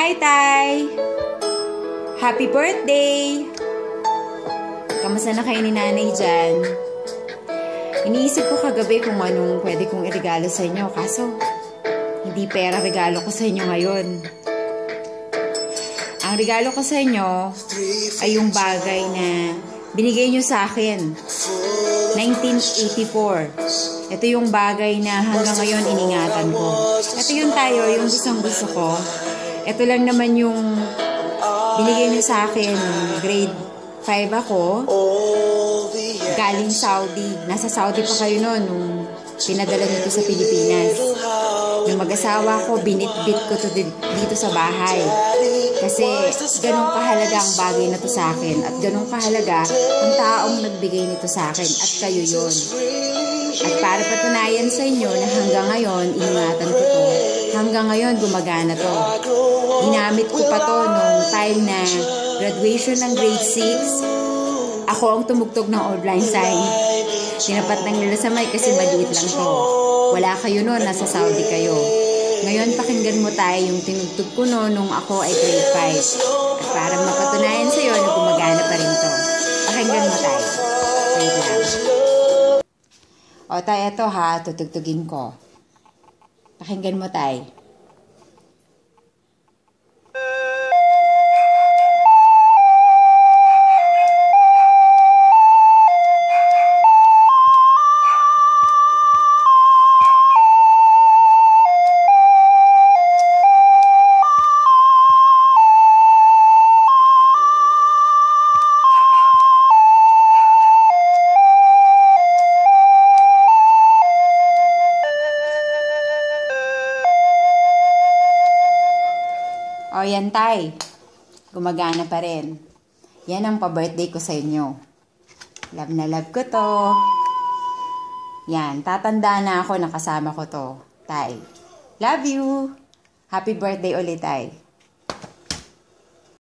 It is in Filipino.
Hi, Tay! Happy birthday! Kamusta na kayo ni nanay dyan? Iniisip ko kagabi kung anong pwede kong iregalo sa inyo, kaso hindi pera regalo ko sa inyo ngayon. Ang regalo ko sa inyo ay yung bagay na binigay nyo sa akin. 1984. Ito yung bagay na hanggang ngayon iningatan ko. Ito yung tayo, yung gustong-gusto ko. Ito lang naman yung binigay nyo sa akin. Grade 5 ako. Galing Saudi. Nasa Saudi pa kayo noon nung pinadala nito sa Pilipinas. Nung mag-asawa ko, binitbit ko to dito sa bahay. Kasi ganun kahalaga ang bagay na to sa akin. At ganun kahalaga ang taong nagbigay nito sa akin. At kayo yon. At para patunayan sa inyo na hanggang ngayon, ingatan ko to. Hanggang ngayon, gumagana to. Ginamit ko pa to nung time na graduation ng grade 6. Ako ang tumugtog ng Auld Lang Syne. Tinapat lang nila sa mic kasi maliit lang to. Wala kayo noon, nasa Saudi kayo. Ngayon, pakinggan mo tayo yung tinugtog ko noon nung ako ay grade 5. At para mapatunayan sa'yo na gumagana pa rin to. Pakinggan mo tayo. Wait lang. O tayo, ito ha, tutugtugin ko. Pakinggan mo tayo. O yan tay, gumagana pa rin. Yan ang pa-birthday ko sa inyo. Love na love ko to. Yan, tatanda na ako nakasama ko to. Tay, love you. Happy birthday ulit tay.